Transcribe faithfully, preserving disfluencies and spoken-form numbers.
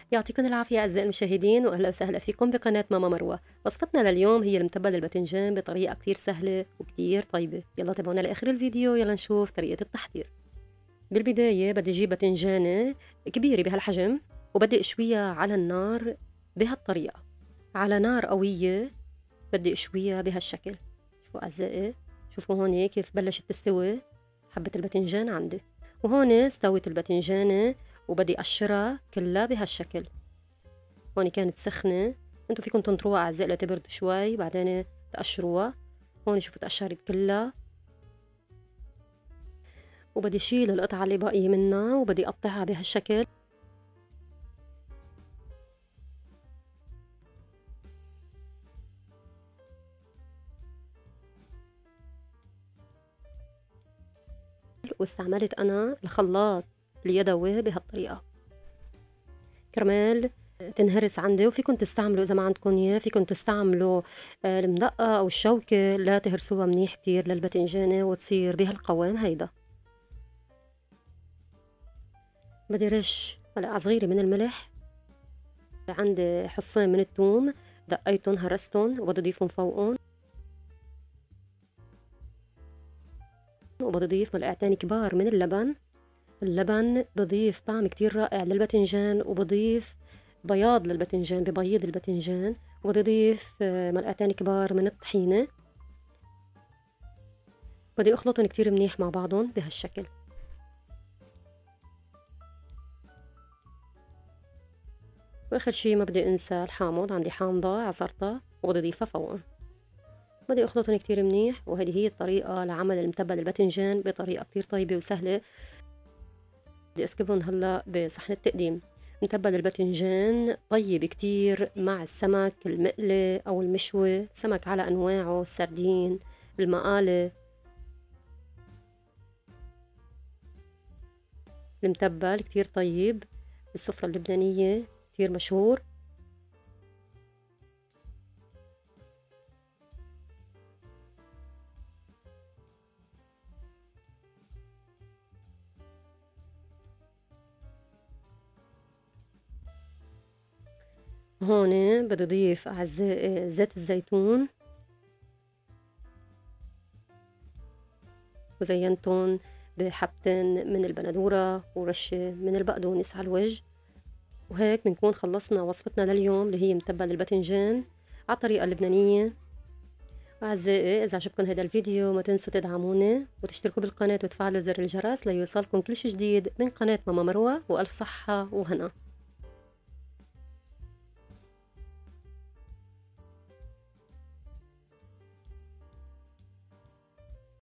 يعطيكم العافية أعزائي المشاهدين، وأهلا وسهلا فيكم بقناة ماما مروة. وصفتنا لليوم هي المتبل الباذنجان بطريقة كتير سهلة وكتير طيبة. يلا تابعونا لآخر الفيديو، يلا نشوف طريقة التحضير. بالبداية بدي أجيب باذنجانة كبيرة بهالحجم وبدي أشويها على النار بهالطريقة، على نار قوية. بدي أشويها بهالشكل. شوفوا أعزائي، شوفوا هون كيف بلشت تستوي حبة الباذنجان عندي، وهون استوت الباذنجانة وبدي أقشرها كلها بهالشكل. هون كانت سخنة، انتو فيكم تنطروها أعزائي لتبرد شوي بعدين تقشروها. هون شوفوا تقشرت كلها، وبدي شيل القطعة اللي باقية منها وبدي أقطعها بهالشكل. واستعملت أنا الخلاط اليدوي بهالطريقة كرمال تنهرس عندي. وفيكم تستعملوا إذا ما عندكم إياه فيكم تستعملوا المدقة أو الشوكة لا تهرسوها منيح كتير للباذنجانة وتصير بهالقوام هيدا. بدي رش ملعقة صغيرة من الملح، عندي حصين من الثوم دقيتهم هرستهم وبدي أضيفهم فوقهم، وبدي أضيف ملعقتين كبار من اللبن. اللبن بضيف طعم كتير رائع للباذنجان وبضيف بياض للباذنجان، ببيض الباذنجان. وبدي أضيف ملعقتين كبار من الطحينة، بدي أخلطهم كتير منيح مع بعضهم بهالشكل. واخر شي ما بدي انسى الحامض، عندي حامضة عصرتها وبدي اضيفها فوقهم. بدي اخلطهم كتير منيح، وهذه هي الطريقة لعمل المتبل الباذنجان بطريقة كتير طيبة وسهلة. بدي اسكبهم هلا بصحن التقديم. متبل الباذنجان طيب كتير مع السمك المقلي او المشوي، سمك على انواعه، السردين، المقالي. المتبل كتير طيب بالسفرة اللبنانية، كتير مشهور. هون بدي اضيف اعزائي زيت الزيتون، وزينتهم بحبتين من البندورة ورشة من البقدونس على الوجه. وهيك بنكون خلصنا وصفتنا لليوم اللي هي متبل الباذنجان على الطريقة اللبنانية. أعزائي إذا عجبكم هذا الفيديو ما تنسوا تدعموني وتشتركوا بالقناة وتفعلوا زر الجرس ليوصلكم كل شي جديد من قناة ماما مروة، وألف صحة وهنا.